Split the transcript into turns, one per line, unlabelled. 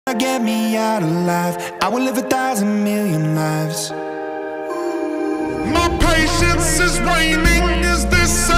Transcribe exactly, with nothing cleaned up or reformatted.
Get me out alive, I will live a thousand million lives.
My patience is waning, is this